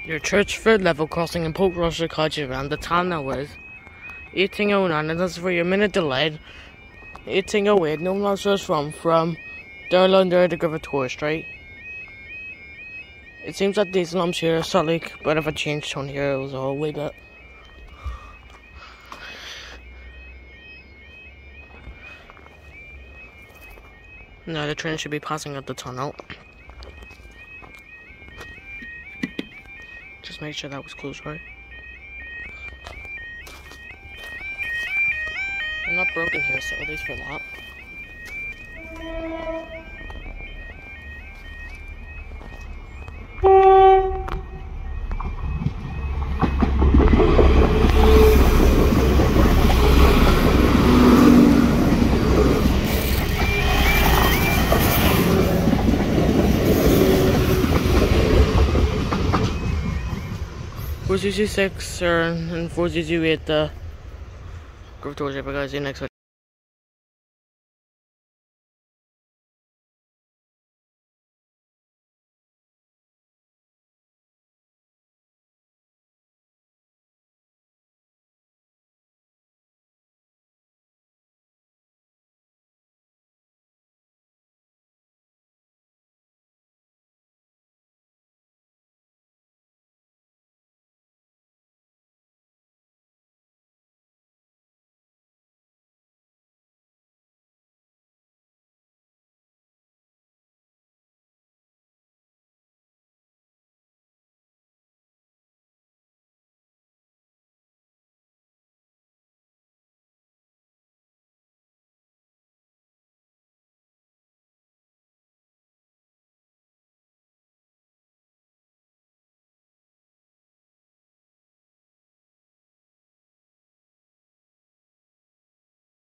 Your church third level crossing in Portrush, around the time now is 1809, and that's for your minute delayed. 1808, no one else was from Durlander to Griffith Street. It seems that these lumps here are slightly bit of a change on here, it was all way bit. Now the train should be passing up the tunnel. Just make sure that was closed right. I'm not broken here, so at least for that. Four 6 and 408 the Griffith because the next